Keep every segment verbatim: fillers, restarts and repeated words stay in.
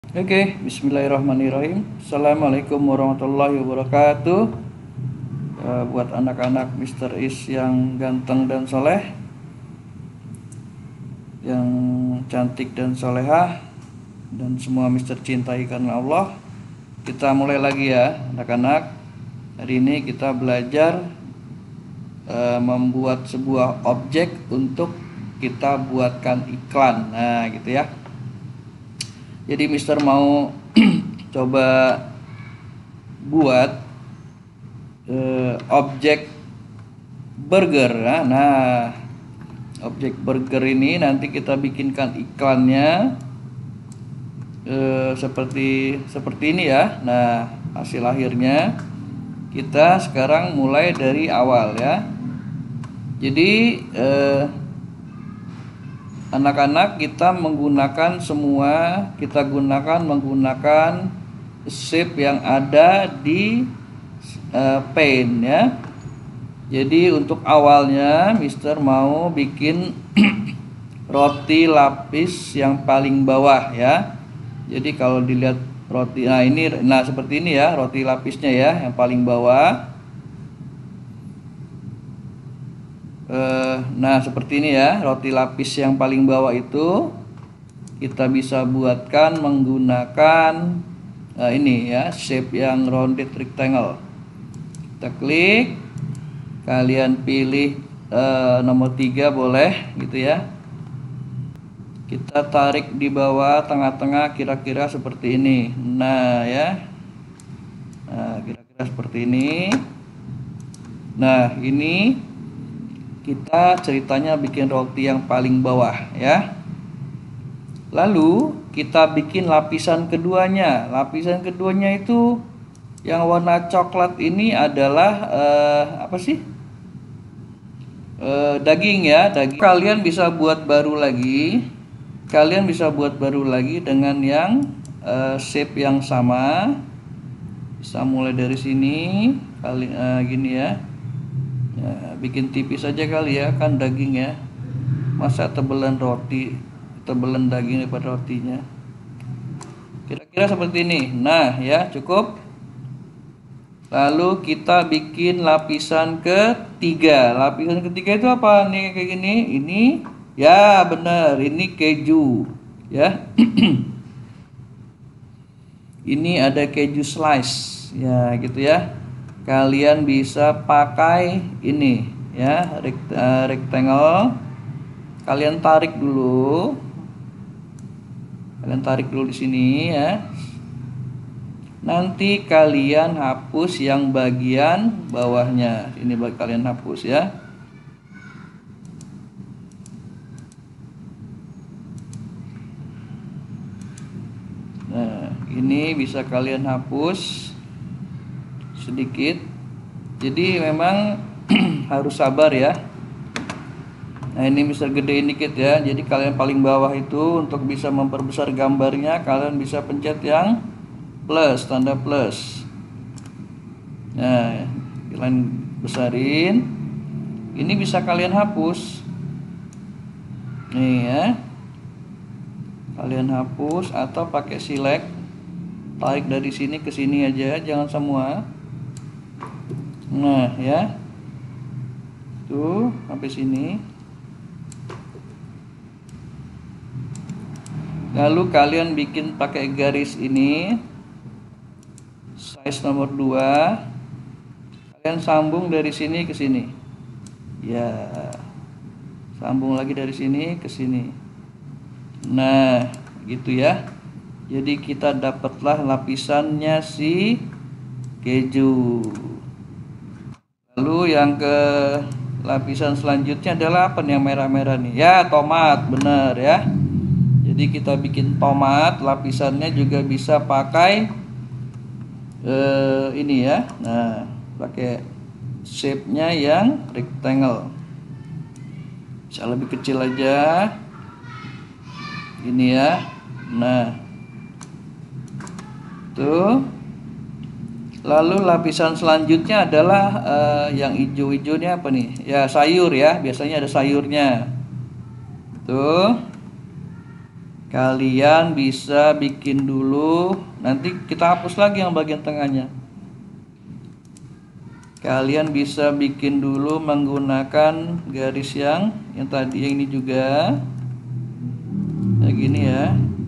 Oke, bismillahirrahmanirrahim. Assalamualaikum warahmatullahi wabarakatuh. Eh, buat anak-anak Mister Is yang ganteng dan soleh, yang cantik dan solehah, dan semua Mister cintai karena Allah. Kita mulai lagi ya anak-anak. Hari ini kita belajar eh, membuat sebuah objek untuk kita buatkan iklan. Nah gitu ya. Jadi Mister mau coba buat uh, objek burger. Nah, objek burger ini nanti kita bikinkan iklannya uh, seperti seperti ini ya. Nah, hasil akhirnya kita sekarang mulai dari awal ya. Jadi uh, anak-anak kita menggunakan semua kita gunakan menggunakan shape yang ada di uh, Paint ya. Jadi untuk awalnya Mister mau bikin roti lapis yang paling bawah ya. Jadi kalau dilihat roti, nah ini, nah seperti ini ya roti lapisnya ya, yang paling bawah. Nah seperti ini ya roti lapis yang paling bawah itu kita bisa buatkan menggunakan uh, ini ya, shape yang rounded rectangle. Kita klik, kalian pilih uh, nomor tiga boleh gitu ya. Kita tarik di bawah tengah-tengah kira-kira seperti ini. Nah ya, nah kira-kira seperti ini. Nah ini kita ceritanya bikin roti yang paling bawah ya. Lalu kita bikin lapisan keduanya. Lapisan keduanya itu yang warna coklat ini adalah eh, apa sih? Eh, daging ya, daging. Kalian bisa buat baru lagi. Kalian bisa buat baru lagi dengan yang eh, shape yang sama. Bisa mulai dari sini, kali eh, gini ya. Ya, bikin tipis aja kali ya, kan daging ya. Masa tebelan roti, tebelan daging daripada rotinya. Kira-kira seperti ini. Nah ya cukup. Lalu kita bikin lapisan ketiga. Lapisan ketiga itu apa nih, kayak gini? Ini ya bener, ini keju ya. Ini ada keju slice ya gitu ya. Kalian bisa pakai ini ya, rectangle. Kalian tarik dulu. Kalian tarik dulu di sini ya. Nanti kalian hapus yang bagian bawahnya. Ini bagi kalian hapus ya. Nah, ini bisa kalian hapus sedikit. Jadi memang harus sabar ya. Nah ini Mister gedein dikit ya. Jadi kalian paling bawah itu untuk bisa memperbesar gambarnya, kalian bisa pencet yang plus, tanda plus. Nah kalian besarin. Ini bisa kalian hapus. Nih ya, kalian hapus atau pakai select. Tarik dari sini ke sini aja, jangan semua. Nah ya, tuh sampai sini. Lalu kalian bikin pakai garis ini, size nomor dua. Kalian sambung dari sini ke sini. Ya, sambung lagi dari sini ke sini. Nah gitu ya. Jadi kita dapatlah lapisannya si keju. Lalu yang ke lapisan selanjutnya adalah apa nih yang merah-merah nih? Ya, tomat, bener ya. Jadi kita bikin tomat, lapisannya juga bisa pakai eh, ini ya. Nah, pakai shape-nya yang rectangle. Bisa lebih kecil aja. Ini ya. Nah, tuh. Lalu lapisan selanjutnya adalah uh, yang hijau-hijaunya apa nih? Ya sayur ya, biasanya ada sayurnya. Tuh. kalian bisa bikin dulu, nanti kita hapus lagi yang bagian tengahnya. Kalian bisa bikin dulu menggunakan garis yang yang tadi, yang ini juga kayak gini ya.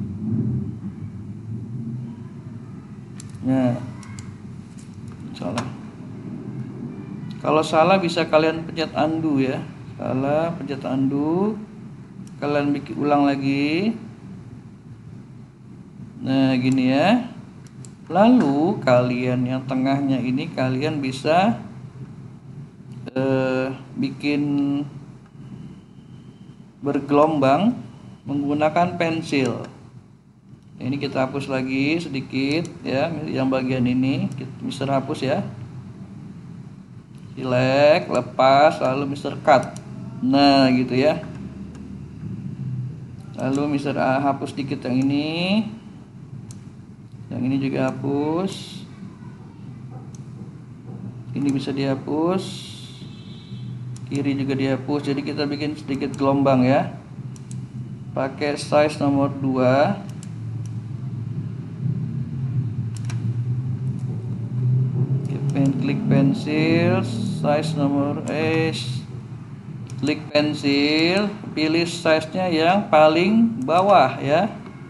Nah, salah. Kalau salah bisa kalian pencet undo ya. Salah, pencet undo. Kalian bikin ulang lagi. Nah, gini ya. Lalu kalian yang tengahnya ini kalian bisa eh, bikin bergelombang menggunakan pensil. Ini kita hapus lagi sedikit ya, yang bagian ini kita Mister hapus ya. Select, lepas, lalu Mister cut. Nah, gitu ya. Lalu Mister A hapus dikit yang ini. Yang ini juga hapus. Ini bisa dihapus. Kiri juga dihapus. Jadi kita bikin sedikit gelombang ya. Pakai size nomor dua. Klik pensil, size nomor eh klik pensil, pilih size-nya yang paling bawah ya.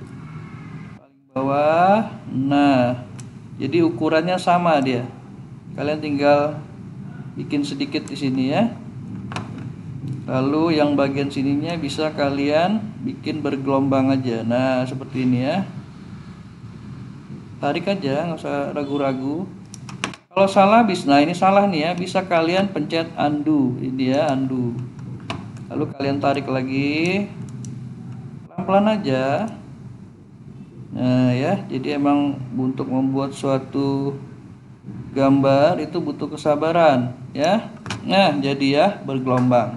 Bawah. Nah, jadi ukurannya sama dia. Kalian tinggal bikin sedikit di sini ya. Lalu yang bagian sininya bisa kalian bikin bergelombang aja. Nah, seperti ini ya. Tarik aja, nggak usah ragu-ragu. Kalau salah bisa, nah ini salah nih ya, bisa kalian pencet undo. Ini dia undo. Lalu kalian tarik lagi. Pelan-pelan aja. Nah ya, jadi emang untuk membuat suatu gambar itu butuh kesabaran ya. Nah, jadi ya bergelombang.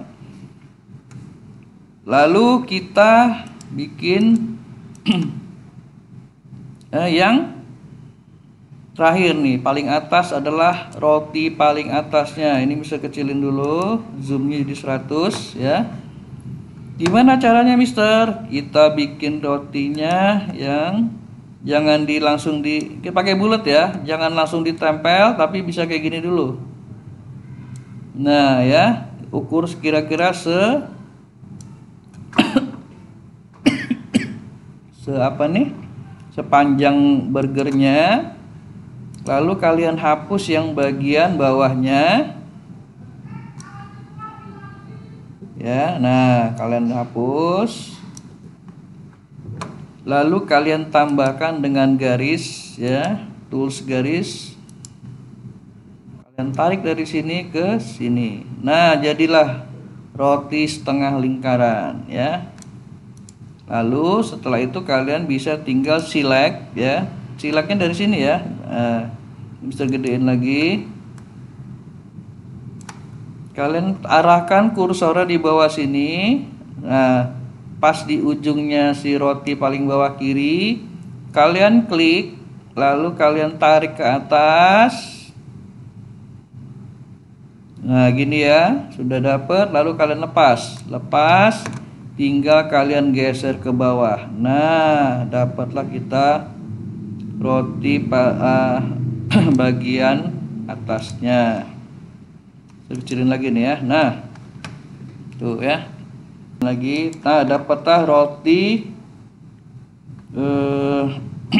Lalu kita bikin eh, yang terakhir nih, paling atas adalah roti paling atasnya. Ini bisa kecilin dulu, zoomnya jadi seratus ya. Gimana caranya Mister? Kita bikin rotinya yang jangan di langsung di kita pakai bulat ya, jangan langsung ditempel, tapi bisa kayak gini dulu. Nah ya, ukur kira-kira se se apa nih? Sepanjang burgernya. Lalu kalian hapus yang bagian bawahnya. Ya, nah kalian hapus. Lalu kalian tambahkan dengan garis ya, tools garis. Kalian tarik dari sini ke sini. Nah, jadilah roti setengah lingkaran ya. Lalu setelah itu kalian bisa tinggal select ya. Selectnya dari sini ya. Nah, bisa gedein lagi. Kalian arahkan kursornya di bawah sini. Nah, pas di ujungnya si roti paling bawah kiri, kalian klik, lalu kalian tarik ke atas. Nah, gini ya, sudah dapat. Lalu kalian lepas, lepas, tinggal kalian geser ke bawah. Nah, dapatlah kita roti uh, bagian atasnya. Saya kecilin lagi nih ya. Nah, tuh ya. Lagi, nah dapatlah roti eh,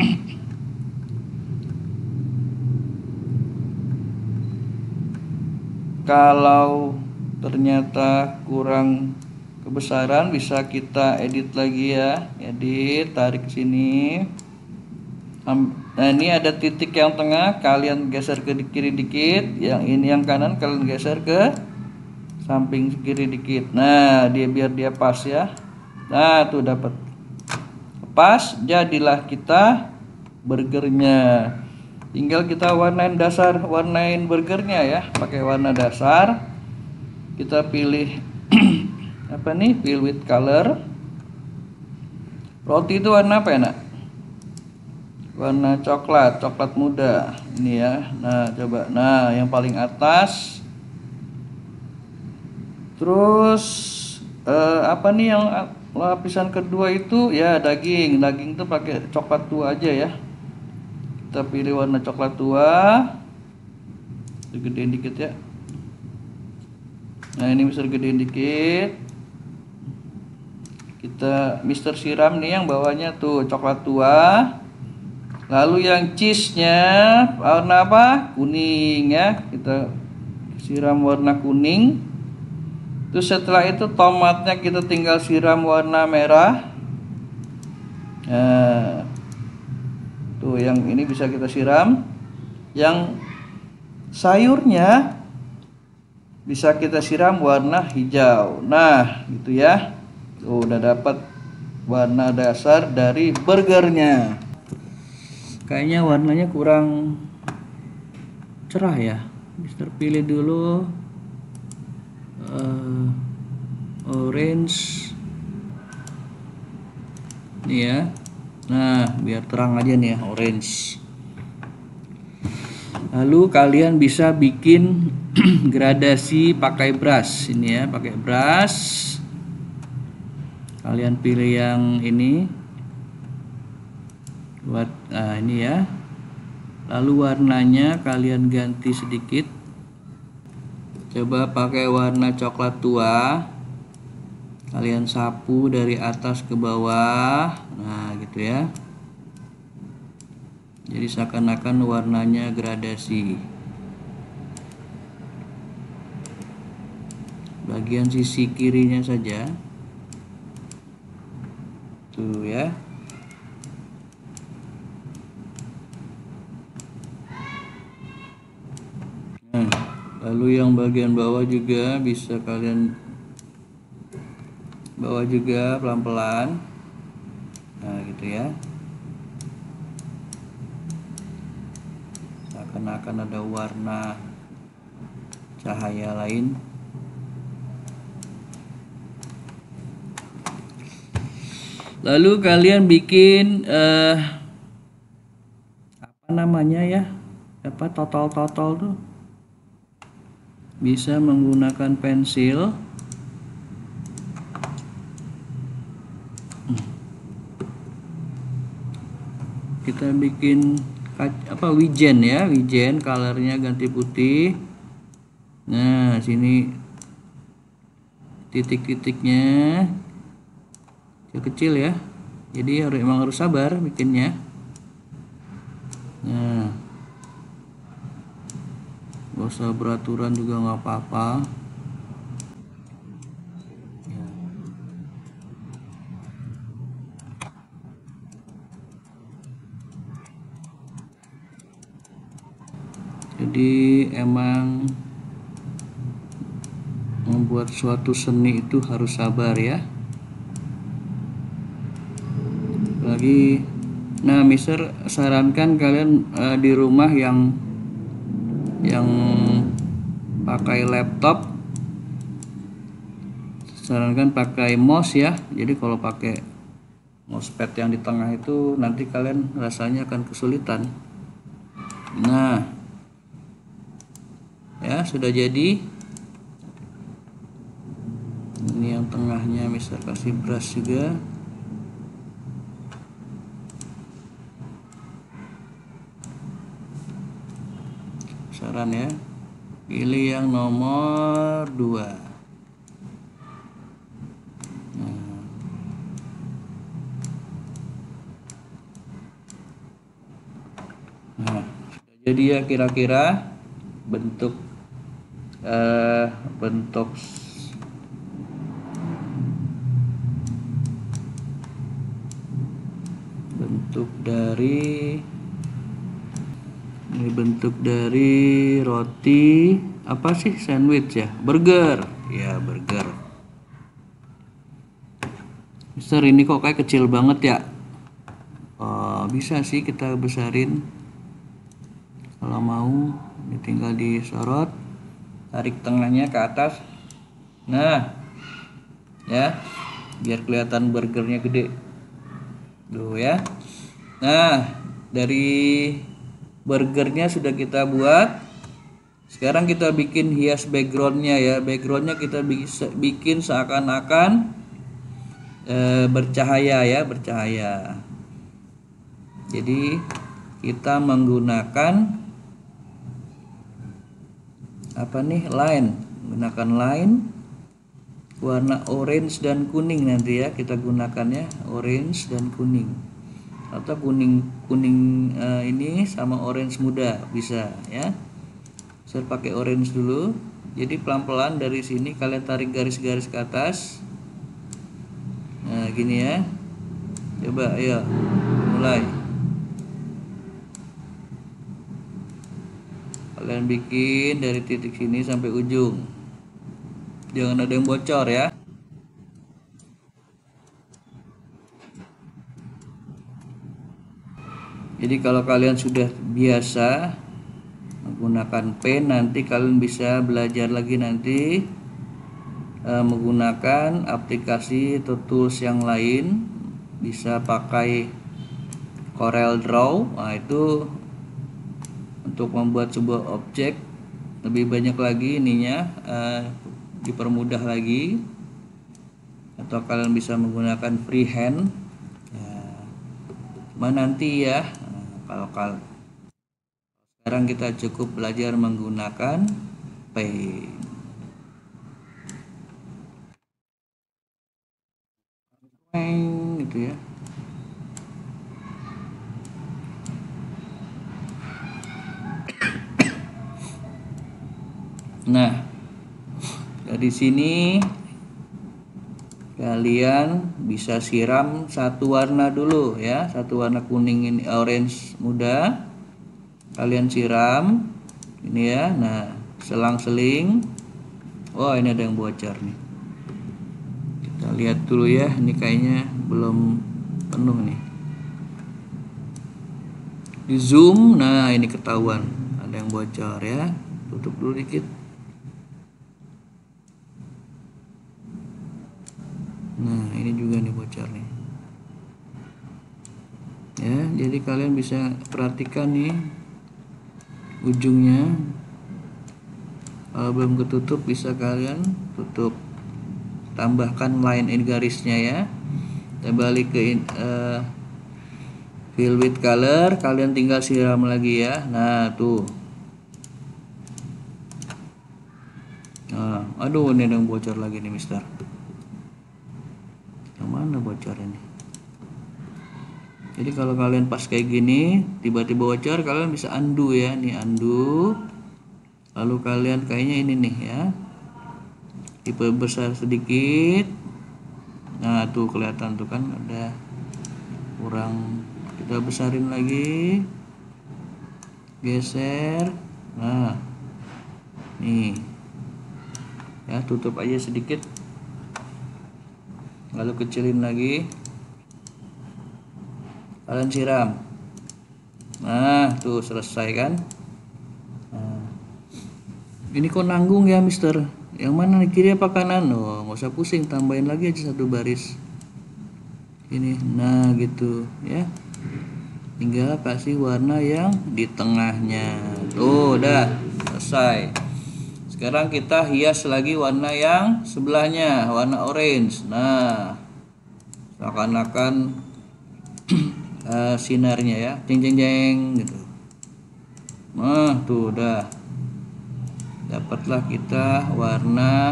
kalau ternyata kurang kebesaran bisa kita edit lagi ya. Edit, tarik ke sini. Nah, ini ada titik yang tengah, kalian geser ke kiri dikit, yang ini yang kanan kalian geser ke samping kiri dikit. Nah, dia biar dia pas ya. Nah, tuh dapat pas, jadilah kita burgernya. Tinggal kita warnain dasar, warnain burgernya ya, pakai warna dasar. Kita pilih apa nih? Fill with color. Roti itu warna apa ya, Nak? Warna coklat, coklat muda. Ini ya. Nah, coba. Nah, yang paling atas. Terus eh, apa nih yang lapisan kedua itu ya daging. Daging itu pakai coklat tua aja ya. Kita pilih warna coklat tua. Gedein dikit ya. Nah, ini bisa gedein dikit. Kita Mister siram nih yang bawahnya tuh coklat tua. Lalu yang cheese-nya warna apa? Kuning ya. Kita siram warna kuning. Terus setelah itu tomatnya kita tinggal siram warna merah. Nah, tuh yang ini bisa kita siram. Yang sayurnya bisa kita siram warna hijau. Nah, gitu ya. Tuh, udah dapat warna dasar dari burgernya. Kayaknya warnanya kurang cerah ya. Mister pilih dulu uh, orange. Nih ya. Nah, biar terang aja nih ya, orange. Lalu kalian bisa bikin gradasi pakai brush. Ini ya, pakai brush. Kalian pilih yang ini. Buat nah ini ya. Lalu warnanya kalian ganti sedikit. Coba pakai warna coklat tua. Kalian sapu dari atas ke bawah. Nah, gitu ya. Jadi seakan-akan warnanya gradasi. Bagian sisi kirinya saja. Tuh ya. Nah, lalu yang bagian bawah juga bisa kalian bawah juga pelan-pelan. Nah, gitu ya. Seakan-akan ada warna cahaya lain. Lalu kalian bikin eh, apa namanya ya? Apa total-total tuh? Bisa menggunakan pensil. Kita bikin apa wijen ya, wijen colornya ganti putih. Nah, sini titik-titiknya kecil ya, jadi harus emang harus sabar bikinnya. Nah, gak usah beraturan juga nggak apa-apa. Jadi emang membuat suatu seni itu harus sabar ya. Lagi, nah Mister sarankan kalian uh, di rumah yang yang pakai laptop, sarankan pakai mouse ya. Jadi kalau pakai mousepad yang di tengah itu nanti kalian rasanya akan kesulitan. Nah, ya sudah jadi. Ini yang tengahnya Mister kasih brush juga. Saran ya, pilih yang nomor dua. Nah. Nah, sudah jadi ya kira-kira bentuk eh, bentuk bentuk dari ini bentuk dari roti apa sih, sandwich ya, burger ya, burger. Mister ini kok kayak kecil banget ya. Oh, bisa sih kita besarin kalau mau. Ini tinggal disorot, tarik tengahnya ke atas. Nah ya, biar kelihatan burgernya gede tuh ya. Nah, dari burgernya sudah kita buat. Sekarang kita bikin hias backgroundnya ya. Backgroundnya kita bisa bikin seakan-akan eh, bercahaya ya, bercahaya. Jadi kita menggunakan apa nih, line, menggunakan line warna orange dan kuning nanti ya, kita gunakannya orange dan kuning, atau kuning kuning uh, ini sama orange muda bisa ya. Saya pakai orange dulu. Jadi pelan-pelan dari sini kalian tarik garis-garis ke atas. Nah gini ya, coba ayo mulai. Kalian bikin dari titik sini sampai ujung, jangan ada yang bocor ya. Jadi kalau kalian sudah biasa menggunakan pen, nanti kalian bisa belajar lagi nanti e, menggunakan aplikasi atau tools yang lain. Bisa pakai Corel Draw. Nah itu untuk membuat sebuah objek lebih banyak lagi ininya, e, dipermudah lagi. Atau kalian bisa menggunakan freehand ya, mana nanti ya. Nah, kalau kalian sekarang kita cukup belajar menggunakan pen. Gitu ya. Nah, dari sini kalian bisa siram satu warna dulu ya, satu warna kuning ini, orange muda. Kalian siram ini ya. Nah, selang-seling. Oh, ini ada yang bocor nih. Kita lihat dulu ya, ini kayaknya belum penuh nih. Di zoom, nah ini ketahuan ada yang bocor ya. Tutup dulu dikit. Nah ini juga nih bocor nih ya. Jadi kalian bisa perhatikan nih ujungnya. Kalau belum ketutup bisa kalian tutup, tambahkan line in garisnya ya. Kita balik ke uh, fill with color, kalian tinggal siram lagi ya. Nah tuh, nah, aduh ini ada yang bocor lagi nih mister. Yang mana bocor ini? Jadi kalau kalian pas kayak gini tiba-tiba bocor, kalian bisa undo ya. Nih undo. Lalu kalian kayaknya ini nih ya, tipe besar sedikit. Nah tuh kelihatan tuh kan ada kurang, kita besarin lagi, geser. Nah nih ya, tutup aja sedikit, lalu kecilin lagi, kalian siram. Nah tuh selesai kan. Nah, ini kok nanggung ya mister, yang mana nih, kiri apa kanan? Oh nggak usah pusing, tambahin lagi aja satu baris ini. Nah gitu ya, tinggal kasih warna yang di tengahnya. Tuh udah selesai. Sekarang kita hias lagi warna yang sebelahnya, warna orange. Nah seakan-akan uh, sinarnya ya, jeng jeng jeng gitu. Nah tuh udah dapatlah kita warna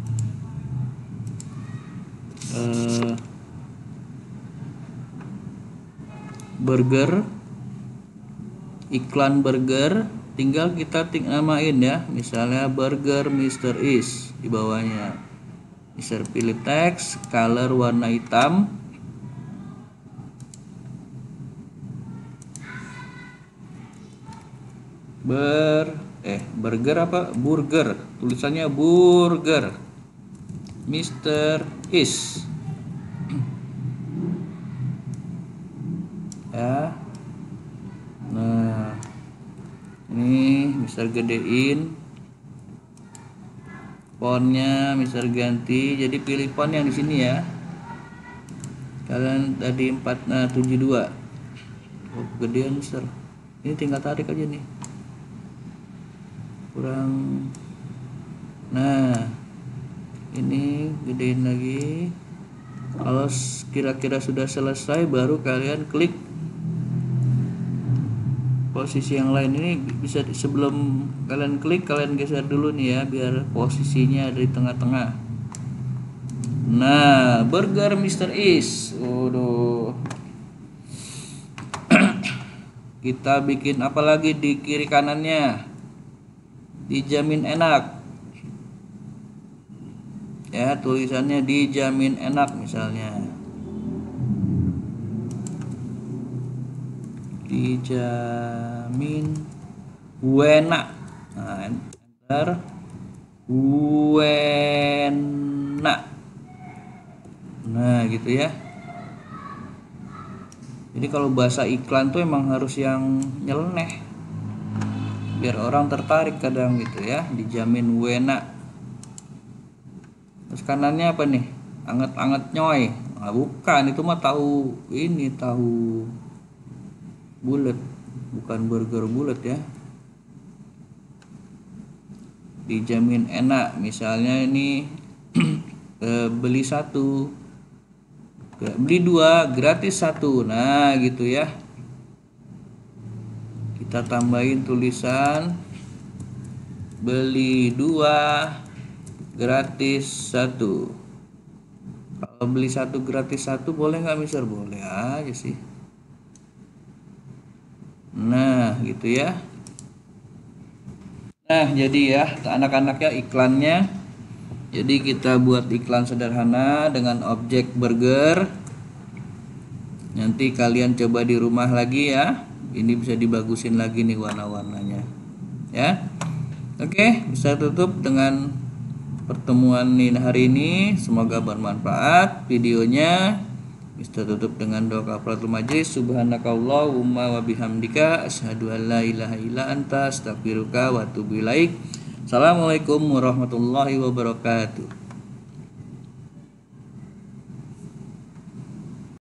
uh, burger, iklan burger. Tinggal kita ting namain ya, misalnya burger mister Is di bawahnya. Mister pilih teks, color warna hitam. Ber eh burger apa? Burger. Tulisannya burger mister Is. Ya. Nah, ini mister gedein fontnya, mister ganti. Jadi pilih font yang di sini ya. Kalian tadi empat tujuh dua. Oh, gedean mister. Ini tinggal tarik aja nih. Kurang. Nah, ini gedein lagi. Kalau kira-kira sudah selesai, baru kalian klik posisi yang lain. Ini bisa sebelum kalian klik, kalian geser dulu nih ya, biar posisinya ada di tengah-tengah. Nah, burger mister Is. Waduh. Kita bikin apa lagi di kiri kanannya? Dijamin enak. Ya, tulisannya dijamin enak misalnya. Dijamin enak. Nah, enter. Enak. Nah, gitu ya. Jadi kalau bahasa iklan tuh emang harus yang nyeleneh, biar orang tertarik kadang gitu ya. Dijamin enak. Terus kanannya apa nih? Anget-anget nyoy. Nah, bukan, itu mah tahu ini, tahu bulat, bukan burger bulat ya. Dijamin enak, misalnya ini beli satu, beli dua gratis satu. Nah gitu ya. Kita tambahin tulisan beli dua gratis satu. Kalau beli satu gratis satu boleh nggak mister? Boleh aja sih. Nah gitu ya. Nah jadi ya anak-anaknya iklannya. Jadi kita buat iklan sederhana dengan objek burger. Nanti kalian coba di rumah lagi ya. Ini bisa dibagusin lagi nih warna-warnanya. Ya. Oke, bisa tutup dengan pertemuan hari ini. Semoga bermanfaat videonya. Bisa tutup dengan doa kafaratul majlis. Subhanakallahumma wa bihamdika asyhadu an la ilaha illa anta astaghfiruka wa atubu ilaik. Assalamualaikum warahmatullahi wabarakatuh.